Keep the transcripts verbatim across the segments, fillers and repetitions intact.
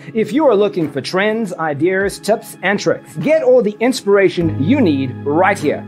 If you are looking for trends, ideas, tips, and tricks, get all the inspiration you need right here.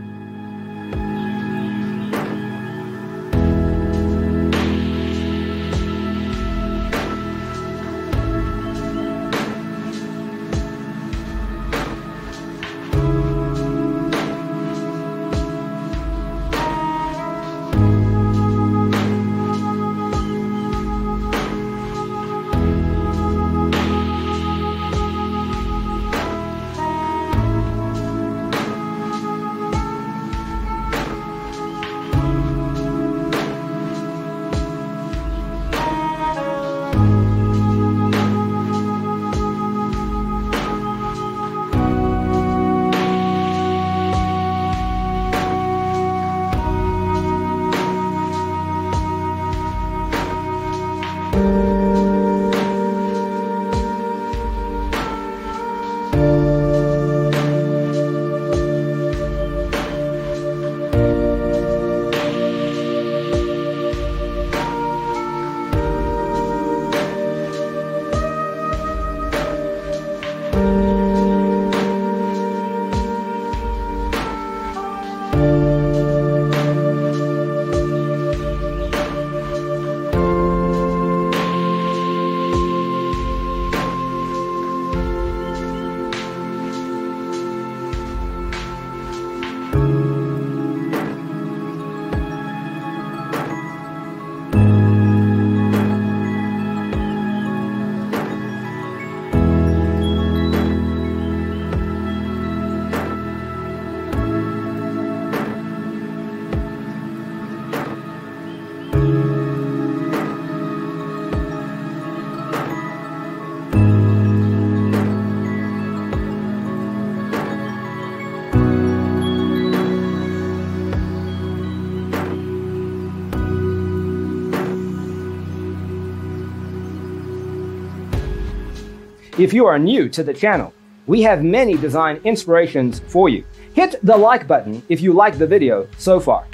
If you are new to the channel, we have many design inspirations for you. Hit the like button if you like the video so far.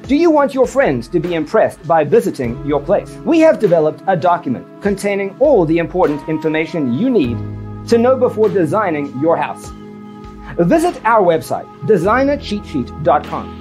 Do you want your friends to be impressed by visiting your place? We have developed a document containing all the important information you need to know before designing your house. Visit our website, designer cheat sheet dot com.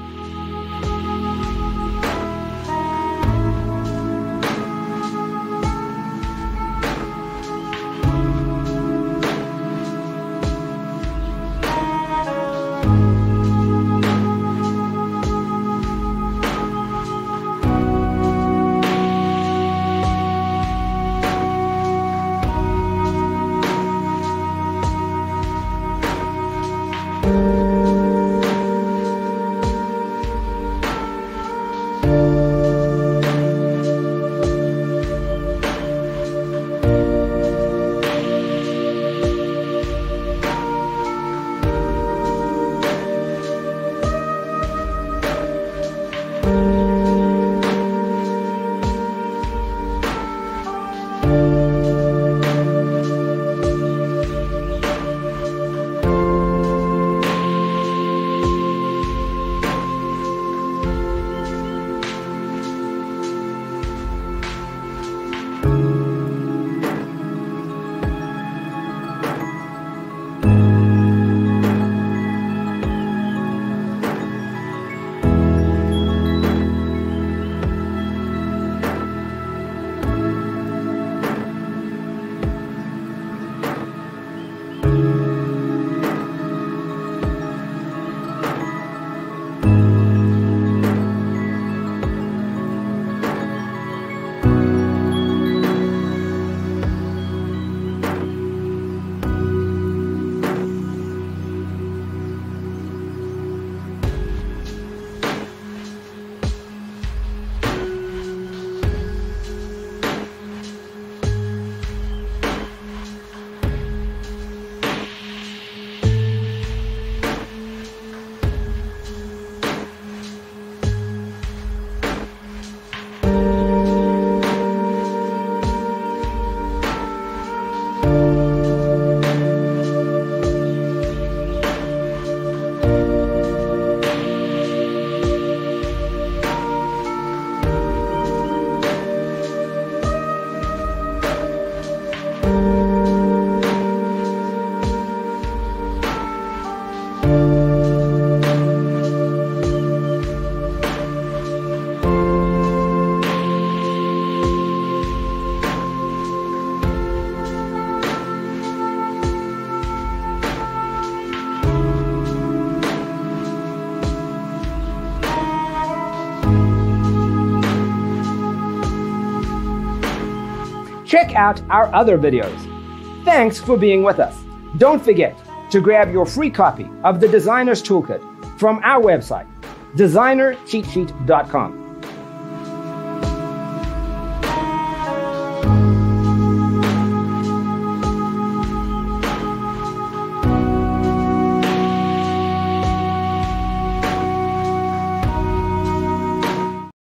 Check out our other videos. Thanks for being with us. Don't forget to grab your free copy of the Designer's Toolkit from our website, designer cheat sheet dot com.